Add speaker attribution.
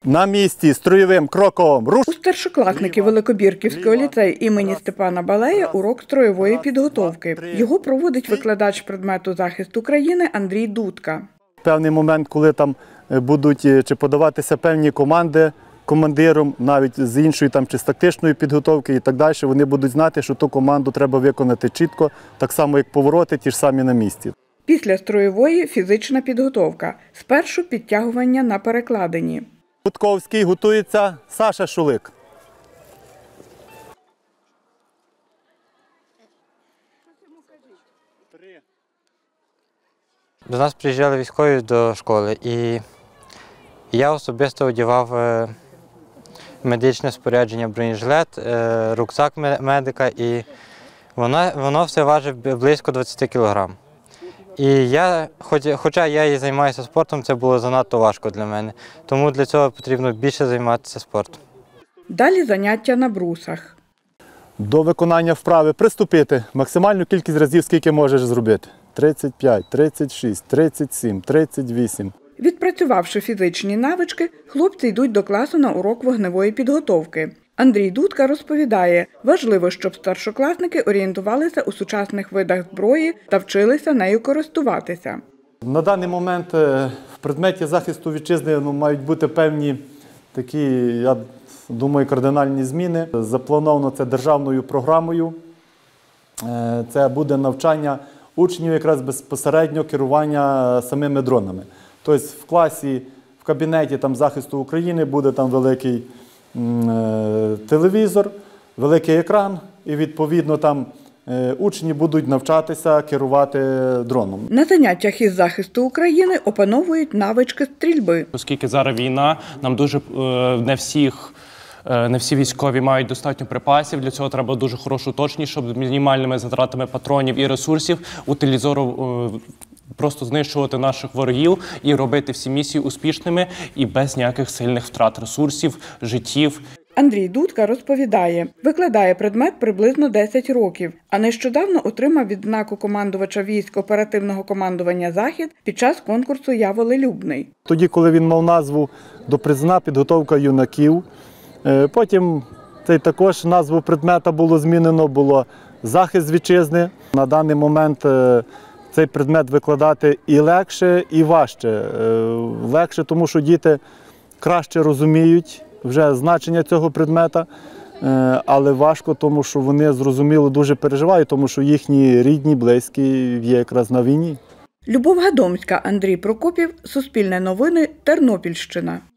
Speaker 1: На місці, строєвим кроком, руш!
Speaker 2: У старшокласників Великобірківського ліцею імені Степана Балея урок строєвої підготовки. Його проводить викладач предмету захист України Андрій Дудка.
Speaker 1: Певний момент, коли там будуть чи подаватися певні команди командиром, навіть з іншої там, чи з тактичної підготовки і так далі, вони будуть знати, що ту команду треба виконати чітко, так само, як повороти, ті ж самі на місці.
Speaker 2: Після строєвої – фізична підготовка. Спершу підтягування на перекладині.
Speaker 1: Гудковський, готується Саша Шулик.
Speaker 3: До нас приїжджали військові до школи, і я особисто одягав медичне спорядження, бронежилет, рюкзак медика, і воно все важить близько 20 кг. І хоча я і займаюся спортом, це було занадто важко для мене, тому для цього потрібно більше займатися спортом.
Speaker 2: Далі заняття на брусах.
Speaker 1: До виконання вправи приступити максимальну кількість разів, скільки можеш зробити. 35, 36, 37, 38.
Speaker 2: Відпрацювавши фізичні навички, хлопці йдуть до класу на урок вогневої підготовки. Андрій Дудка розповідає, важливо, щоб старшокласники орієнтувалися у сучасних видах зброї та вчилися нею користуватися.
Speaker 1: На даний момент в предметі захисту вітчизни мають бути певні такі, я думаю, кардинальні зміни. Заплановано це державною програмою. Це буде навчання учнів якраз безпосередньо керування самими дронами. Тобто в класі, в кабінеті там, захисту України буде там великий телевізор, великий екран, і відповідно там учні будуть навчатися керувати дроном.
Speaker 2: На заняттях із захисту України опановують навички стрільби.
Speaker 4: Оскільки зараз війна, нам дуже не всі військові мають достатньо припасів, для цього треба дуже хорошу точність, щоб з мінімальними затратами патронів і ресурсів просто знищувати наших ворогів і робити всі місії успішними і без ніяких сильних втрат ресурсів, життів.
Speaker 2: Андрій Дудка розповідає, викладає предмет приблизно 10 років, а нещодавно отримав відзнаку командувача військ оперативного командування «Захід» під час конкурсу «Я волелюбний».
Speaker 1: Тоді, коли він мав назву «Допризна підготовка юнаків», потім також назву предмета було змінено, було «Захист вітчизни». На даний момент цей предмет викладати і легше, і важче. Легше, тому що діти краще розуміють вже значення цього предмета, але важко, тому що вони, зрозуміло, дуже переживають, тому що їхні рідні, близькі є якраз на війні.
Speaker 2: Любов Гадомська, Андрій Прокопів, Суспільне новини, Тернопільщина.